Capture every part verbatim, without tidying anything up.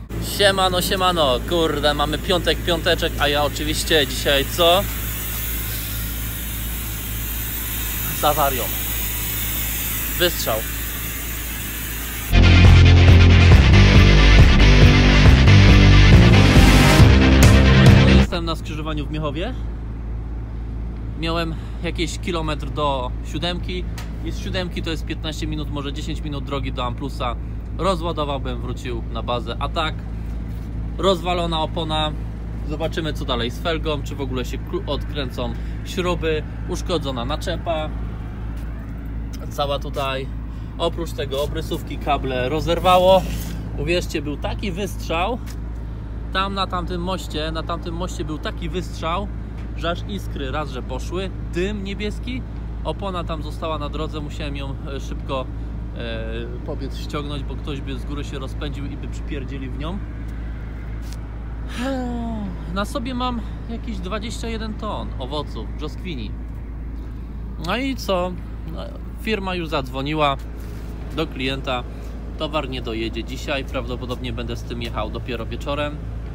Siemano, siemano, kurde, mamy piątek, piąteczek, a ja oczywiście dzisiaj co? Z awarią. Wystrzał. Jestem na skrzyżowaniu w Miechowie. Miałem jakieś kilometr do siódemki i z siódemki to jest piętnaście minut, może dziesięć minut drogi do Amplusa. Rozładowałbym, wrócił na bazę, a tak rozwalona opona. Zobaczymy co dalej z felgą, czy w ogóle się odkręcą śruby, uszkodzona naczepa cała tutaj. Oprócz tego obrysówki, kable rozerwało. Uwierzcie, był taki wystrzał tam na tamtym moście, na tamtym moście był taki wystrzał, że aż iskry raz, że poszły, dym niebieski, opona tam została na drodze, musiałem ją szybko e, pobiec ściągnąć, bo ktoś by z góry się rozpędził i by przypierdzieli w nią. Na sobie mam jakieś dwadzieścia jeden ton owoców, brzoskwini. No i co? No, firma już zadzwoniła do klienta, towar nie dojedzie dzisiaj, prawdopodobnie będę z tym jechał dopiero wieczorem.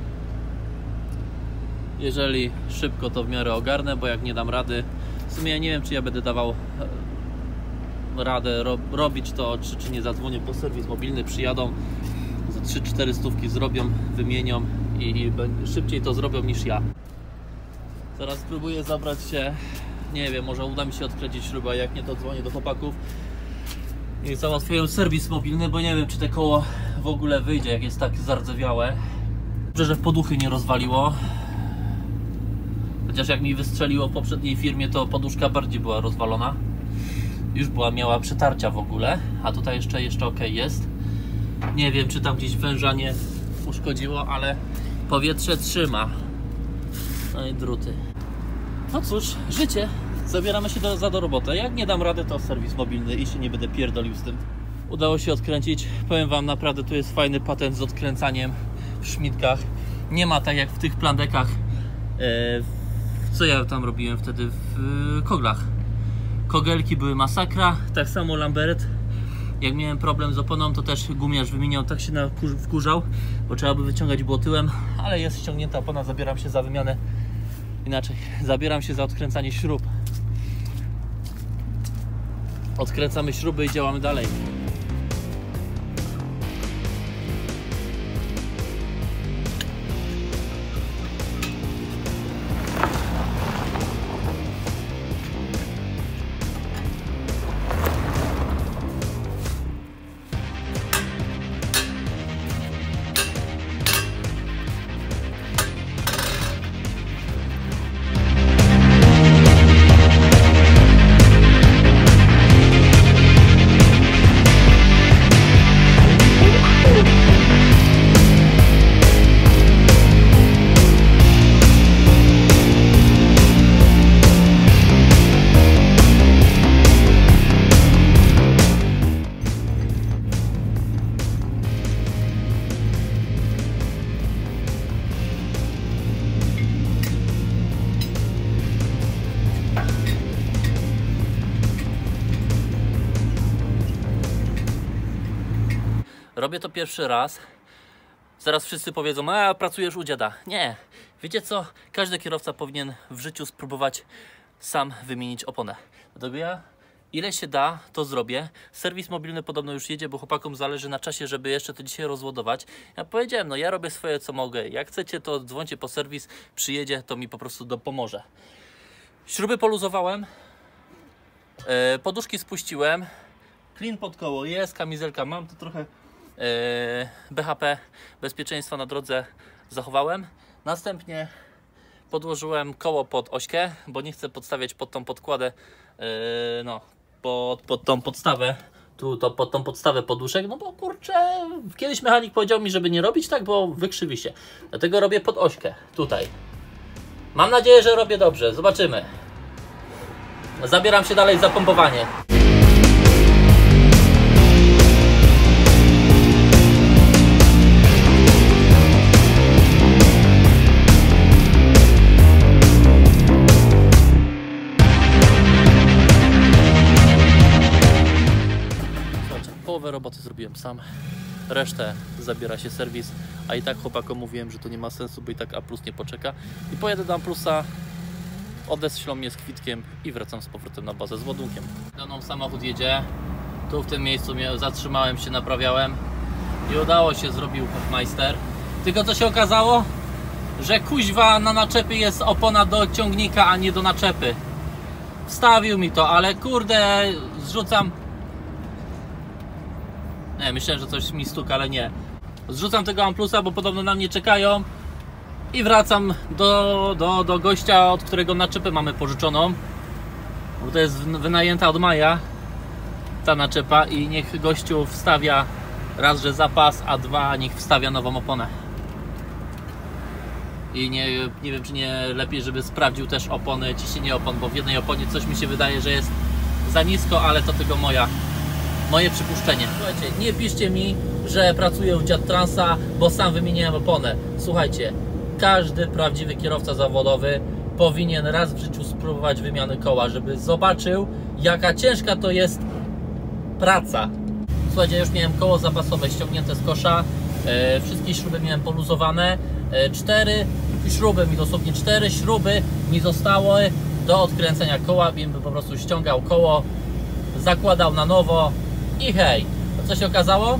Jeżeli szybko, to w miarę ogarnę, bo jak nie dam rady, w sumie ja nie wiem, czy ja będę dawał radę ro robić to, czy, czy nie zadzwonię po serwis mobilny, przyjadą, za trzy cztery stówki zrobią, wymienią i, i szybciej to zrobią niż ja. Teraz spróbuję zabrać się, nie wiem, może uda mi się odkręcić śrubę, jak nie, to dzwonię do chłopaków i załatwiają serwis mobilny, bo nie wiem, czy te koło w ogóle wyjdzie, jak jest tak zardzewiałe. Dobrze, że w poduchy nie rozwaliło. Chociaż jak mi wystrzeliło w poprzedniej firmie, to poduszka bardziej była rozwalona. Już była, miała przetarcia w ogóle, a tutaj jeszcze, jeszcze ok jest. Nie wiem, czy tam gdzieś węża nie uszkodziło, ale powietrze trzyma. No i druty. No cóż, życie. Zabieramy się do, za do roboty. Jak nie dam rady, to serwis mobilny i się nie będę pierdolił z tym. Udało się odkręcić. Powiem wam, naprawdę tu jest fajny patent z odkręcaniem w szmitkach. Nie ma tak jak w tych plandekach, e, co ja tam robiłem wtedy w e, koglach. Kogelki były masakra. Tak samo Lambert. Jak miałem problem z oponą, to też gumiarz wymieniał, tak się wkurzał, bo trzeba by wyciągać było tyłem, ale jest ściągnięta opona, zabieram się za wymianę. Inaczej, zabieram się za odkręcanie śrub. Odkręcamy śruby i działamy dalej. Robię to pierwszy raz. Zaraz wszyscy powiedzą, a pracujesz u dziada. Nie. Wiecie co? Każdy kierowca powinien w życiu spróbować sam wymienić oponę. Dlatego ja, ile się da, to zrobię. Serwis mobilny podobno już jedzie, bo chłopakom zależy na czasie, żeby jeszcze to dzisiaj rozładować. Ja powiedziałem, no ja robię swoje co mogę. Jak chcecie, to dzwońcie po serwis, przyjedzie, to mi po prostu dopomoże. Śruby poluzowałem. Yy, poduszki spuściłem. Klin pod koło jest, kamizelka mam, to trochę B H P bezpieczeństwa na drodze zachowałem. Następnie podłożyłem koło pod ośkę, bo nie chcę podstawiać pod tą podkładę, no, pod, pod tą podstawę, tu to pod tą podstawę poduszek, no bo kurczę, kiedyś mechanik powiedział mi, żeby nie robić tak, bo wykrzywi się. Dlatego robię pod ośkę, tutaj. Mam nadzieję, że robię dobrze, zobaczymy. Zabieram się dalej za pompowanie. Połowę roboty zrobiłem sam, resztę zabiera się serwis. a i tak chłopakom mówiłem, że to nie ma sensu, bo i tak A plus nie poczeka. I pojadę do A plusa, odeślą mnie z kwitkiem i wracam z powrotem na bazę z ładunkiem. Daną samochód jedzie, tu w tym miejscu mnie zatrzymałem się, naprawiałem i udało się, zrobił majster. Tylko co się okazało? Że kuźwa na naczepie jest opona do ciągnika, a nie do naczepy. Wstawił mi to, ale kurde, zrzucam. Nie, myślałem, że coś mi stuka, ale nie. Zrzucam tego A plusa, bo podobno na mnie czekają. I wracam do, do, do gościa, od którego naczepę mamy pożyczoną. Bo to jest wynajęta od maja ta naczepa i niech gościu wstawia raz, że zapas, a dwa, niech wstawia nową oponę. I nie, nie wiem, czy nie lepiej, żeby sprawdził też opony, ciśnienie opon, bo w jednej oponie coś mi się wydaje, że jest za nisko, ale to tylko moja, moje przypuszczenie. Słuchajcie, nie piszcie mi, że pracuję u Dziad Transa, bo sam wymieniłem oponę. Słuchajcie, każdy prawdziwy kierowca zawodowy powinien raz w życiu spróbować wymiany koła, żeby zobaczył, jaka ciężka to jest praca. Słuchajcie, już miałem koło zapasowe ściągnięte z kosza, e, wszystkie śruby miałem poluzowane, e, cztery śruby mi dosłownie, cztery śruby mi zostały do odkręcenia koła, bym po prostu ściągał koło, zakładał na nowo i hej. Co się okazało?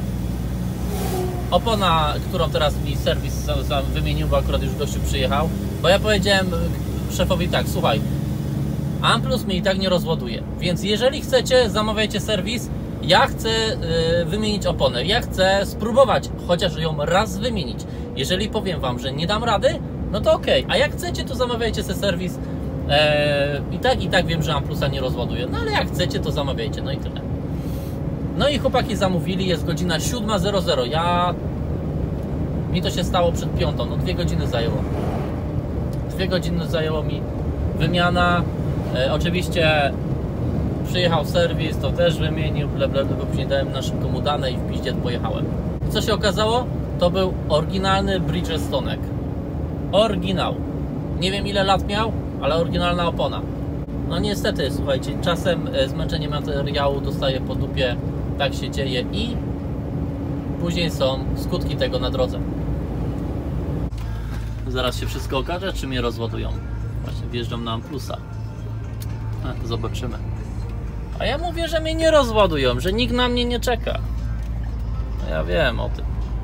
Opona, którą teraz mi serwis wymienił, bo akurat już gościu przyjechał, bo ja powiedziałem szefowi tak, słuchaj, A plus mnie i tak nie rozładuje, więc jeżeli chcecie, zamawiajcie serwis, ja chcę yy, wymienić oponę, ja chcę spróbować chociaż ją raz wymienić. Jeżeli powiem wam, że nie dam rady, no to okej, a jak chcecie, to zamawiajcie sobie serwis. Eee, I tak, i tak wiem, że A plusa nie rozładuje, no ale jak chcecie, to zamawiajcie, no i tyle. No i chłopaki zamówili, jest godzina siódma zero zero. Ja... Mi to się stało przed piątą, no dwie godziny zajęło. Dwie godziny zajęło mi wymiana. E, oczywiście przyjechał serwis, to też wymienił, ble, ble, ble, bo później dałem na szybko mu dane i w piździe pojechałem. Co się okazało? To był oryginalny Bridgestonek. Oryginał. Nie wiem ile lat miał, ale oryginalna opona. No niestety, słuchajcie, czasem zmęczenie materiału dostaje po dupie, tak się dzieje i później są skutki tego na drodze. Zaraz się wszystko okaże, czy mnie rozładują. Właśnie wjeżdżam na A plusa. E, zobaczymy. A ja mówię, że mnie nie rozładują, że nikt na mnie nie czeka. No ja wiem o tym.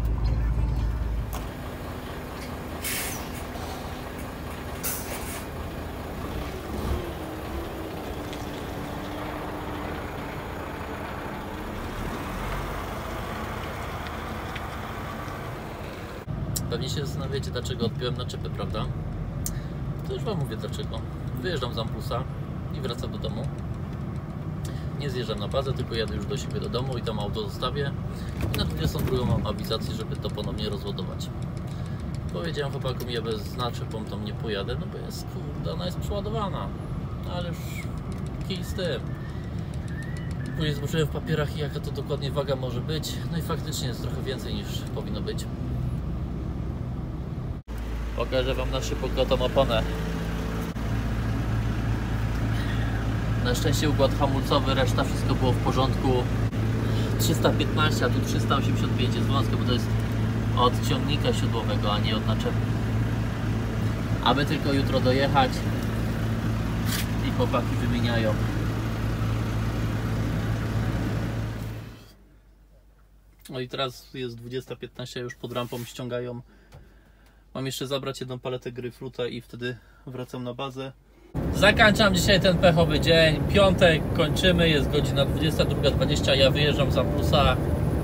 Pewnie się zastanawiacie, dlaczego odpiąłem naczepy, prawda? To już wam mówię dlaczego. Wyjeżdżam z A plusa i wracam do domu. Nie zjeżdżam na bazę, tylko jadę już do siebie do domu i tam auto zostawię. I na dwudziestą drugą mam awizację, żeby to ponownie rozładować. Powiedziałem chłopakom, ja bez naczepą tam nie pojadę, no bo jest, kurde, ona jest przeładowana. No ale już kij z tym. Później zobaczyłem w papierach, jaka to dokładnie waga może być. No i faktycznie jest trochę więcej niż powinno być. Pokażę wam na szybko tą oponę. Na szczęście układ hamulcowy, reszta wszystko było w porządku. trzysta piętnaście, a tu trzysta osiemdziesiąt pięć jest wąsko, bo to jest od ciągnika siodłowego, a nie od naczepy. Aby tylko jutro dojechać i chłopaki wymieniają. No i teraz jest dwudziesta piętnaście, już pod rampą ściągają. Mam jeszcze zabrać jedną paletę gryfruta i wtedy wracam na bazę. Zakończam dzisiaj ten pechowy dzień. Piątek kończymy, jest godzina dwudziesta druga dwadzieścia. Ja wyjeżdżam z A plusa.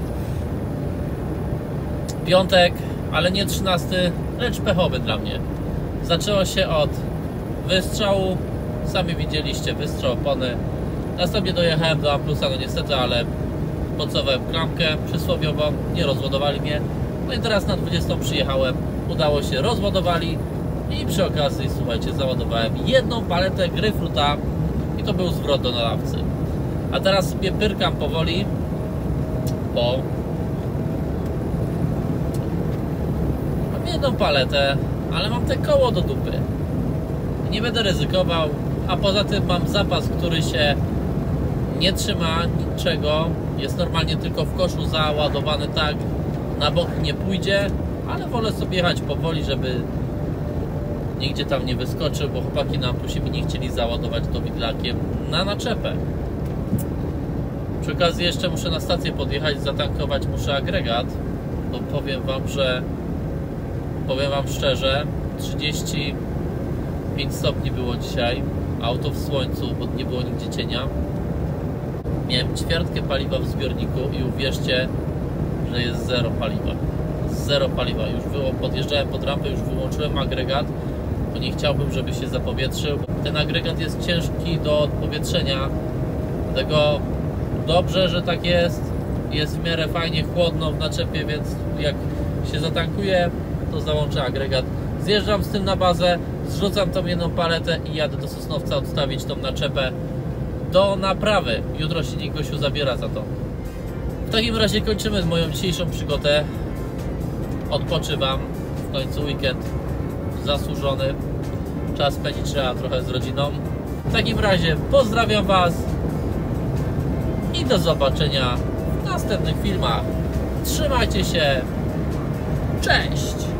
Piątek, ale nie trzynasty, lecz pechowy dla mnie. Zaczęło się od wystrzału. Sami widzieliście, wystrzał opony. Następnie dojechałem do A plusa, no niestety, ale pocowałem klamkę przysłowiową. Nie rozładowali mnie. No i teraz na dwudziestą przyjechałem. Udało się, rozładowali i przy okazji, słuchajcie, załadowałem jedną paletę gryfruta i to był zwrot do nalawcy. A teraz sobie pyrkam powoli, bo mam jedną paletę, ale mam te koło do dupy. Nie będę ryzykował, a poza tym mam zapas, który się nie trzyma niczego, jest normalnie tylko w koszu załadowany, tak na bok nie pójdzie. ale wolę sobie jechać powoli, żeby nigdzie tam nie wyskoczył, bo chłopaki na ampusie mi nie chcieli załadować do widlakiem na naczepę. Przy okazji jeszcze muszę na stację podjechać, zatankować muszę agregat, bo powiem wam, że powiem wam szczerze, trzydzieści pięć stopni było dzisiaj, auto w słońcu, bo nie było nigdzie cienia. Miałem ćwiartkę paliwa w zbiorniku i uwierzcie, że jest zero paliwa. Zero paliwa. Już było, podjeżdżałem pod rampę, już wyłączyłem agregat, bo nie chciałbym, żeby się zapowietrzył. Ten agregat jest ciężki do odpowietrzenia, dlatego dobrze, że tak jest. Jest w miarę fajnie chłodno w naczepie, więc jak się zatankuje, to załączę agregat. Zjeżdżam z tym na bazę, zrzucam tą jedną paletę i jadę do Sosnowca odstawić tą naczepę do naprawy. Jutro się niech gościu zabiera za to. W takim razie kończymy moją dzisiejszą przygodę. Odpoczywam. W końcu weekend zasłużony. Czas spędzić trzeba trochę z rodziną. W takim razie pozdrawiam Was i do zobaczenia w następnych filmach. Trzymajcie się. Cześć!